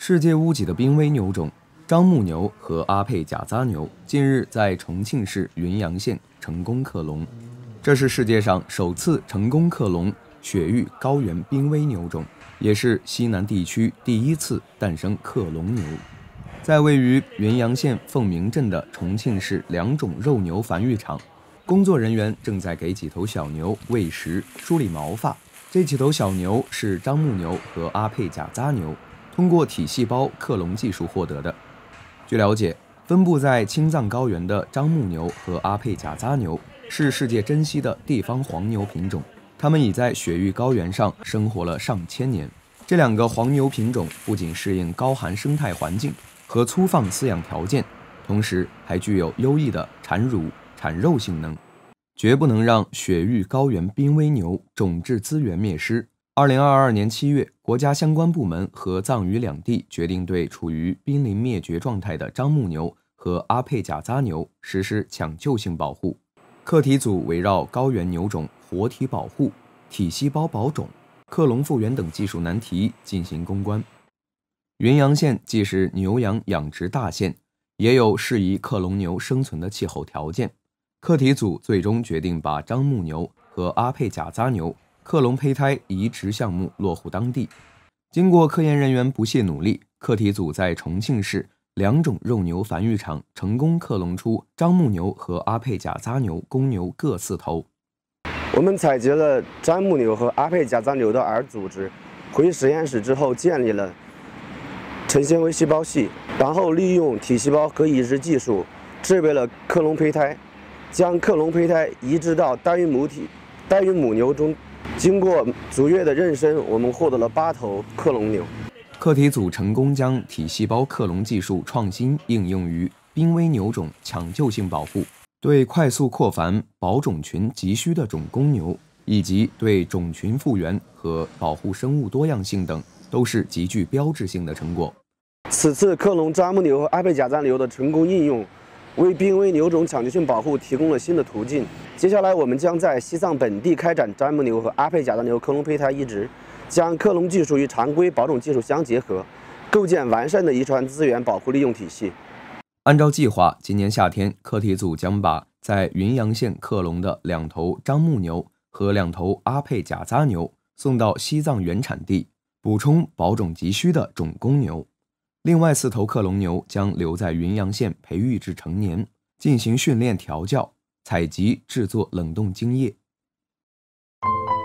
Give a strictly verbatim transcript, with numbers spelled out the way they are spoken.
世界屋脊的濒危牛种樟木牛和阿佩假扎牛近日在重庆市云阳县成功克隆，这是世界上首次成功克隆雪域高原濒危牛种，也是西南地区第一次诞生克隆牛。在位于云阳县凤鸣镇的重庆市两种肉牛繁育场，工作人员正在给几头小牛喂食、梳理毛发。这几头小牛是樟木牛和阿佩假扎牛通过体细胞克隆技术获得的。据了解，分布在青藏高原的樟木牛和阿佩假扎牛是世界珍稀的地方黄牛品种，它们已在雪域高原上生活了上千年。这两个黄牛品种不仅适应高寒生态环境和粗放饲养条件，同时还具有优异的产乳、产肉性能，绝不能让雪域高原濒危牛种质资源灭失。二零二二年七月，国家相关部门和藏语两地决定对处于濒临灭绝状态的樟木牛和阿佩假扎牛实施抢救性保护。课题组围绕高原牛种活体保护、体细胞保种、克隆复原等技术难题进行攻关。云阳县既是牛羊养殖大县，也有适宜克隆牛生存的气候条件。课题组最终决定把樟木牛和阿佩假扎牛克隆胚胎移植项目落户当地。经过科研人员不懈努力，课题组在重庆市两种肉牛繁育场成功克隆出樟木牛和阿佩假扎牛公牛各四头。 我们采集了樟木牛和阿佩假扎牛的儿组织，回实验室之后建立了成纤维细胞系，然后利用体细胞核移植技术制备了克隆胚胎，将克隆胚胎移植到单孕母体、单孕母牛中。经过足月的妊娠，我们获得了八头克隆牛。 课题组成功将体细胞克隆技术创新应用于濒危牛种抢救性保护，对快速扩繁、保种群急需的种公牛，以及对种群复原和保护生物多样性等，都是极具标志性的成果。 此次克隆樟木牛和阿佩假扎牛的成功应用，为濒危牛种抢救性保护提供了新的途径。接下来，我们将在西藏本地开展樟木牛和阿佩假扎牛克隆胚胎移植，将克隆技术与常规保种技术相结合，构建完善的遗传资源保护利用体系。 按照计划，今年夏天，课题组将把在云阳县克隆的两头樟木牛和两头阿佩假扎牛送到西藏原产地，补充保种急需的种公牛。另外四头克隆牛将留在云阳县培育至成年，进行训练调教、采集、制作冷冻精液。